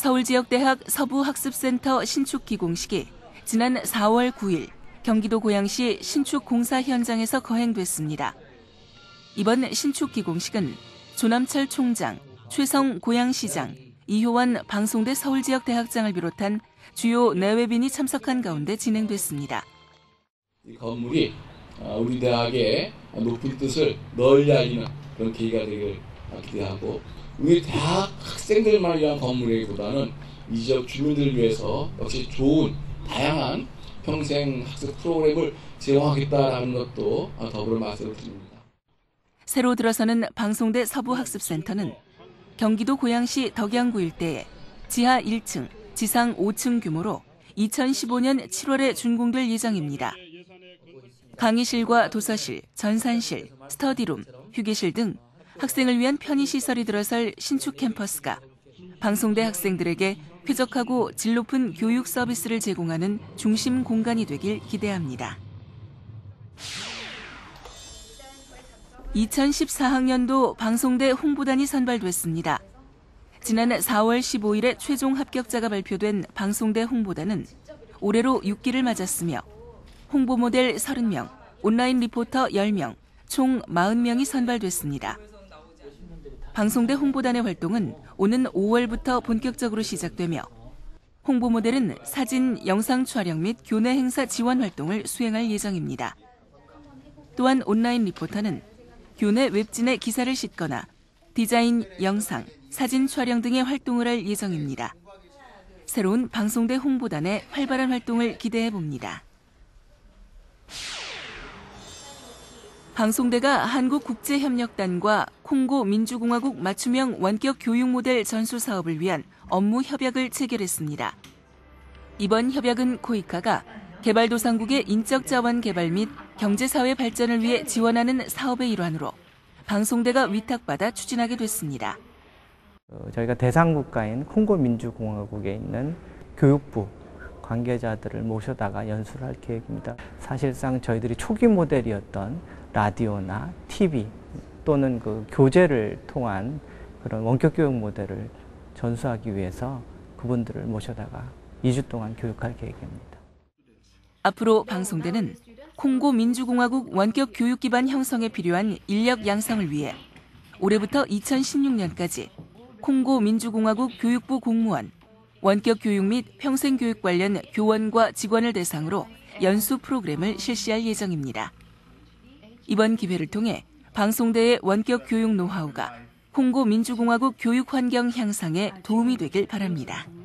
서울지역대학 서부학습센터 신축 기공식이 지난 4월 9일 경기도 고양시 신축 공사 현장에서 거행됐습니다. 이번 신축 기공식은 조남철 총장, 최성 고양시장, 이효원 방송대 서울지역대학장을 비롯한 주요 내외빈이 참석한 가운데 진행됐습니다. 이 건물이 우리 대학의 높은 뜻을 널리 알리는 그런 계기가 되길 기대하고, 우리 대학 학생들만 위한 건물이기보다는 이 지역 주민들을 위해서 역시 좋은 다양한 평생 학습 프로그램을 제공하겠다는 것도 더불어 말씀을 드립니다. 새로 들어서는 방송대 서부학습센터는 경기도 고양시 덕양구 일대에 지하 1층, 지상 5층 규모로 2015년 7월에 준공될 예정입니다. 강의실과 도서실, 전산실, 스터디룸, 휴게실 등 학생을 위한 편의시설이 들어설 신축 캠퍼스가 방송대 학생들에게 쾌적하고 질 높은 교육 서비스를 제공하는 중심 공간이 되길 기대합니다. 2014학년도 방송대 홍보단이 선발됐습니다. 지난 4월 15일에 최종 합격자가 발표된 방송대 홍보단은 올해로 6기를 맞았으며 홍보 모델 30명, 온라인 리포터 10명, 총 40명이 선발됐습니다. 방송대 홍보단의 활동은 오는 5월부터 본격적으로 시작되며 홍보 모델은 사진, 영상 촬영 및 교내 행사 지원 활동을 수행할 예정입니다. 또한 온라인 리포터는 교내 웹진에 기사를 싣거나 디자인, 영상, 사진 촬영 등의 활동을 할 예정입니다. 새로운 방송대 홍보단의 활발한 활동을 기대해 봅니다. 방송대가 한국국제협력단과 콩고 민주공화국 맞춤형 원격 교육 모델 전수 사업을 위한 업무 협약을 체결했습니다. 이번 협약은 코이카가 개발도상국의 인적 자원 개발 및 경제사회 발전을 위해 지원하는 사업의 일환으로 방송대가 위탁받아 추진하게 됐습니다. 저희가 대상 국가인 콩고 민주공화국에 있는 교육부 관계자들을 모셔다가 연수를 할 계획입니다. 사실상 저희들이 초기 모델이었던 라디오나 TV 또는 그 교재를 통한 그런 원격 교육 모델을 전수하기 위해서 그분들을 모셔다가 2주 동안 교육할 계획입니다. 앞으로 방송대는 콩고 민주공화국 원격 교육 기반 형성에 필요한 인력 양성을 위해 올해부터 2016년까지 콩고 민주공화국 교육부 공무원, 원격 교육 및 평생교육 관련 교원과 직원을 대상으로 연수 프로그램을 실시할 예정입니다. 이번 기회를 통해 방송대의 원격 교육 노하우가 콩고 민주공화국 교육 환경 향상에 도움이 되길 바랍니다.